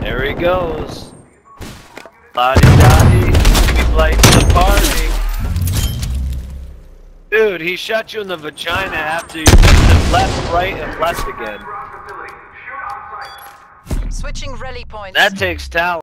There he goes. Lottie-dottie, he's lighting the party. Dude, he shot you in the vagina after you went left, right, and left again. Switching rally points. That takes talent.